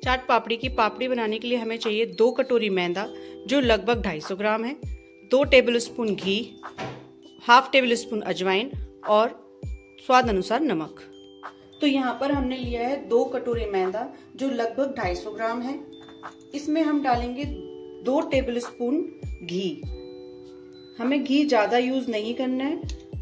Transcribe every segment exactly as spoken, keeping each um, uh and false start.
चाट पापड़ी की पापड़ी बनाने के लिए हमें चाहिए दो कटोरी मैदा जो लगभग ढाई सौ ग्राम है, दो टेबलस्पून घी, हाफ टेबल स्पून अजवाइन और स्वाद अनुसार नमक। तो यहाँ पर हमने लिया है दो कटोरी मैदा जो लगभग ढाई सौ ग्राम है। इसमें हम डालेंगे दो टेबलस्पून घी। हमें घी ज्यादा यूज नहीं करना है।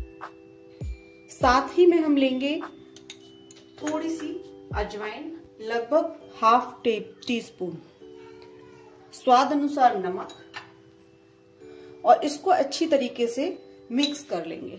साथ ही में हम लेंगे थोड़ी सी अजवाइन, लगभग हाफ टी स्पून, स्वाद अनुसार नमक, और इसको अच्छी तरीके से मिक्स कर लेंगे।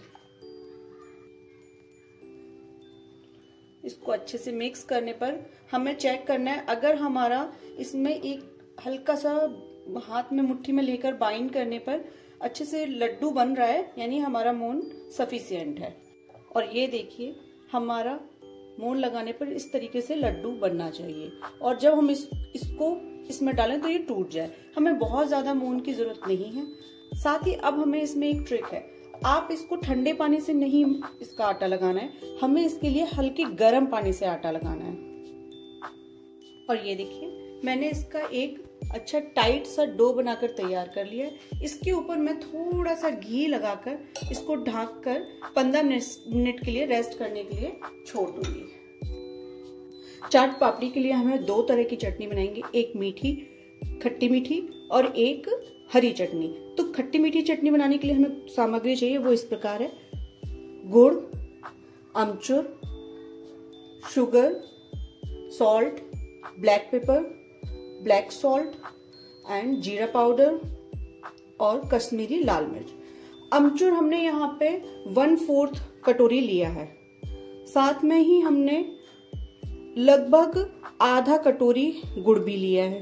इसको अच्छे से मिक्स करने पर हमें चेक करना है, अगर हमारा इसमें एक हल्का सा हाथ में मुट्ठी में लेकर बाइंड करने पर अच्छे से लड्डू बन रहा है, यानी हमारा मोन सफिशिएंट है। और ये देखिए हमारा मोन लगाने पर इस तरीके से लड्डू बनना चाहिए। और जब हम इस इसको इसमें डालें तो ये टूट जाए। हमें बहुत ज्यादा मोन की जरूरत नहीं है। साथ ही अब हमें इसमें एक ट्रिक है, आप इसको ठंडे पानी से नहीं इसका आटा लगाना है, हमें इसके लिए हल्के गर्म पानी से आटा लगाना है। और ये देखिए मैंने इसका एक अच्छा टाइट सा डो बनाकर तैयार कर लिया है। इसके ऊपर मैं थोड़ा सा घी लगाकर इसको ढक कर पंद्रह मिनट के लिए रेस्ट करने के लिए छोड़ दूंगी। चाट पापड़ी के लिए हमें दो तरह की चटनी बनाएंगे, एक मीठी खट्टी मीठी और एक हरी चटनी। तो खट्टी मीठी चटनी बनाने के लिए हमें सामग्री चाहिए वो इस प्रकार है: गुड़, अमचूर, sugar, salt, black pepper, black salt and jeera powder और कश्मीरी लाल मिर्च। अमचूर हमने यहाँ पे वन फोर्थ कटोरी लिया है। साथ में ही हमने लगभग आधा कटोरी गुड़ भी लिया है।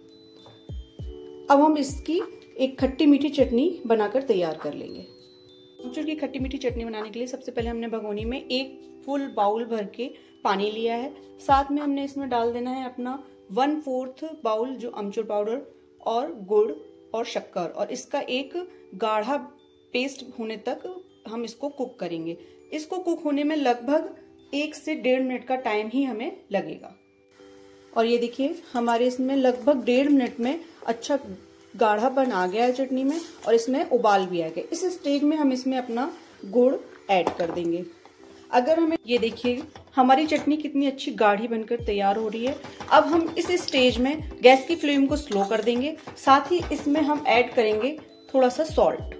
अब हम इसकी एक खट्टी मीठी चटनी बनाकर तैयार कर लेंगे। अमचूर की खट्टी मीठी चटनी बनाने के लिए सबसे पहले हमने भगोनी में एक फुल बाउल भर के पानी लिया है। साथ में हमने इसमें डाल देना है अपना वन फोर्थ बाउल जो अमचूर पाउडर और गुड़ और शक्कर, और इसका एक गाढ़ा पेस्ट होने तक हम इसको कुक करेंगे। इसको कुक होने में लगभग एक से डेढ़ मिनट का टाइम ही हमें लगेगा। और ये देखिए हमारे इसमें लगभग डेढ़ मिनट में अच्छा गाढ़ापन आ गया है चटनी में, और इसमें उबाल भी आ गया। इस स्टेज में हम इसमें अपना गुड़ ऐड कर देंगे। अगर हमें ये देखिए हमारी चटनी कितनी अच्छी गाढ़ी बनकर तैयार हो रही है। अब हम इस स्टेज में गैस की फ्लेम को स्लो कर देंगे। साथ ही इसमें हम ऐड करेंगे थोड़ा सा सॉल्ट।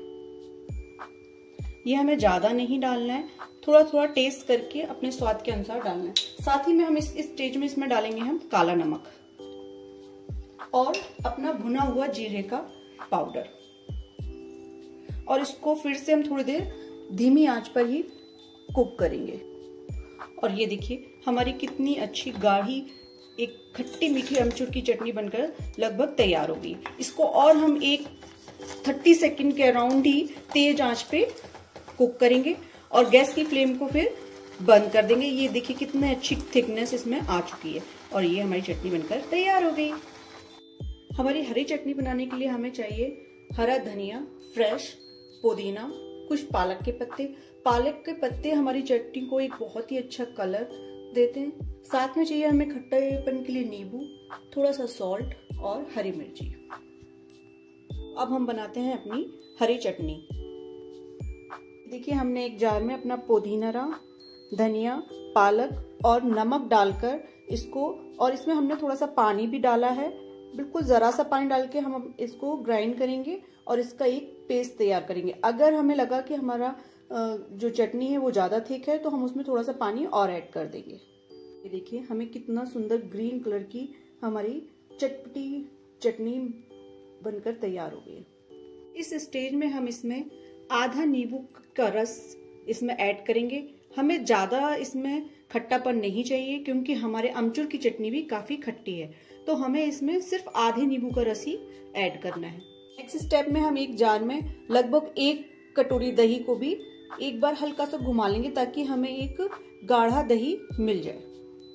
ये हमें ज्यादा नहीं डालना है, थोड़ा थोड़ा टेस्ट करके अपने स्वाद के अनुसार डालना है। साथ ही में हम इस स्टेज में इसमें डालेंगे हम काला नमक और अपना भुना हुआ जीरे का पाउडर, और इसको फिर से हम थोड़ी देर धीमी आंच पर ही कुक करेंगे। और ये देखिए हमारी कितनी अच्छी गाढ़ी एक खट्टी मीठी अमचूर की चटनी बनकर लगभग तैयार हो गई। इसको और हम एक तीस सेकंड के अराउंड ही तेज आंच पे कुक करेंगे और गैस की फ्लेम को फिर बंद कर देंगे। ये देखिए कितनी अच्छी थिकनेस इसमें आ चुकी है और ये हमारी चटनी बनकर तैयार हो गई। हमारी हरी चटनी बनाने के लिए हमें चाहिए हरा धनिया, फ्रेश पुदीना, कुछ पालक के पत्ते। पालक के पत्ते हमारी चटनी को एक बहुत ही अच्छा कलर देते हैं। साथ में चाहिए हमें खट्टापन के लिए नींबू, थोड़ा सा सॉल्ट और हरी मिर्ची। अब हम बनाते हैं अपनी हरी चटनी। देखिए हमने एक जार में अपना पुदीना, धनिया, पालक और नमक डालकर इसको, और इसमें हमने थोड़ा सा पानी भी डाला है, बिल्कुल जरा सा पानी डाल के हम इसको ग्राइंड करेंगे और इसका एक पेस्ट तैयार करेंगे। अगर हमें लगा कि हमारा जो चटनी है वो ज्यादा थिक है तो हम उसमें थोड़ा सा पानी और ऐड कर देंगे। ये देखिए हमें कितना सुंदर ग्रीन कलर की हमारी चटपटी चटनी बनकर तैयार हो गई। इस स्टेज में हम इसमें आधा नींबू का रस इसमें ऐड करेंगे। हमें ज्यादा इसमें खट्टापन नहीं चाहिए क्योंकि हमारे अमचूर की चटनी भी काफी खट्टी है, तो हमें इसमें सिर्फ आधे नींबू का रस ही ऐड करना है। नेक्स्ट स्टेप में हम एक जार में लगभग एक कटोरी दही को भी एक बार हल्का सा घुमा लेंगे ताकि हमें एक गाढ़ा दही मिल जाए।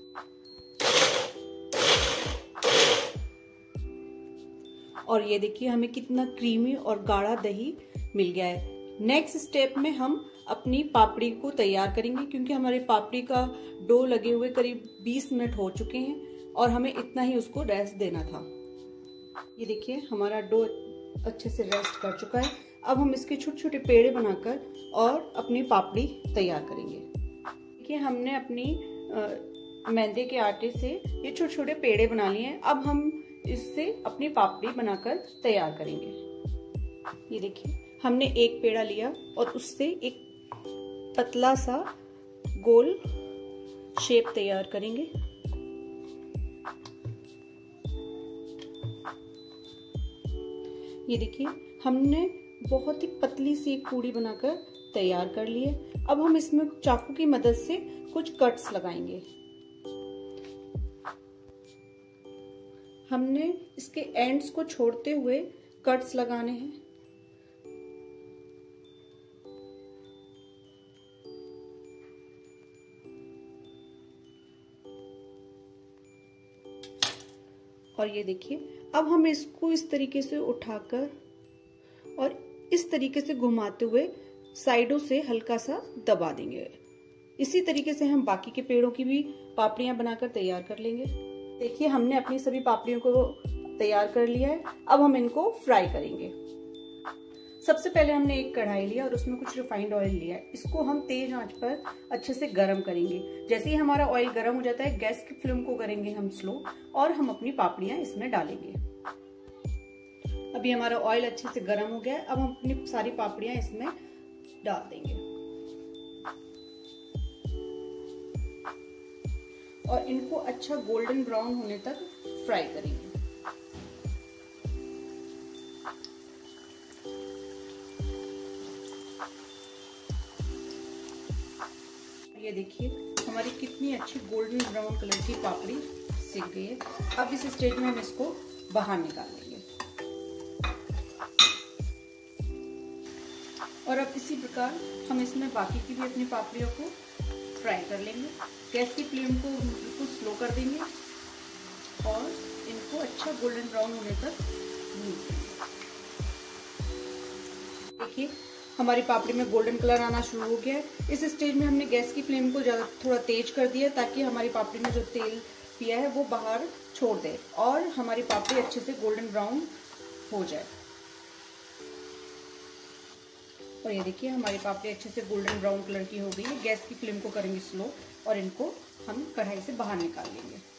और ये देखिए हमें कितना क्रीमी और गाढ़ा दही मिल गया है। नेक्स्ट स्टेप में हम अपनी पापड़ी को तैयार करेंगे क्योंकि हमारे पापड़ी का डो लगे हुए करीब बीस मिनट हो चुके हैं और हमें इतना ही उसको रेस्ट देना था। ये देखिए हमारा डो अच्छे से रेस्ट कर चुका है। अब हम इसके छोटे छोटे पेड़े बनाकर और अपनी पापड़ी तैयार करेंगे। देखिए हमने अपनी मैदे के आटे से ये छोटे छोटे पेड़े बना लिए हैं। अब हम इससे अपनी पापड़ी बनाकर तैयार करेंगे। ये देखिए हमने एक पेड़ा लिया और उससे एक पतला सा गोल शेप तैयार करेंगे। ये देखिए हमने बहुत ही पतली सी एक पूड़ी बनाकर तैयार कर ली है। अब हम इसमें चाकू की मदद से कुछ कट्स लगाएंगे। हमने इसके एंड्स को छोड़ते हुए कट्स लगाने हैं। और ये देखिए अब हम इसको इस तरीके से उठाकर और इस तरीके से घुमाते हुए साइडों से हल्का सा दबा देंगे। इसी तरीके से हम बाकी के पेड़ों की भी पापड़ियां बनाकर तैयार कर लेंगे। देखिए हमने अपनी सभी पापड़ियों को तैयार कर लिया है। अब हम इनको फ्राई करेंगे। सबसे पहले हमने एक कढ़ाई लिया और उसमें कुछ रिफाइंड ऑयल लिया है। इसको हम तेज आंच पर अच्छे से गरम करेंगे। जैसे ही हमारा ऑयल गरम हो जाता है गैस की फ्लेम को करेंगे हम स्लो और हम अपनी पापड़ियां इसमें डालेंगे। अभी हमारा ऑयल अच्छे से गरम हो गया है। अब हम अपनी सारी पापड़ियां इसमें डाल देंगे और इनको अच्छा गोल्डन ब्राउन होने तक फ्राई करेंगे। ये देखिए हमारी कितनी अच्छी गोल्डन ब्राउन कलर की पापड़ी सिक गई है। अब इस स्टेज में हम इसको बाहर निकाल लेंगे और अब इसी प्रकार हम इसमें बाकी की भी अपनी पापड़ियों को फ्राई कर लेंगे। गैस की फ्लेम को बिल्कुल स्लो कर देंगे और इनको अच्छा गोल्डन ब्राउन होने तक भून देंगे। देखिए हमारी पापड़ी में गोल्डन कलर आना शुरू हो गया है। इस स्टेज में हमने गैस की फ्लेम को ज़्यादा थोड़ा तेज कर दिया ताकि हमारी पापड़ी में जो तेल पिया है वो बाहर छोड़ दे और हमारी पापड़ी अच्छे से गोल्डन ब्राउन हो जाए। और ये देखिए हमारी पापड़ी अच्छे से गोल्डन ब्राउन कलर की हो गई है। गैस की फ्लेम को करेंगे स्लो और इनको हम कढ़ाई से बाहर निकाल लेंगे।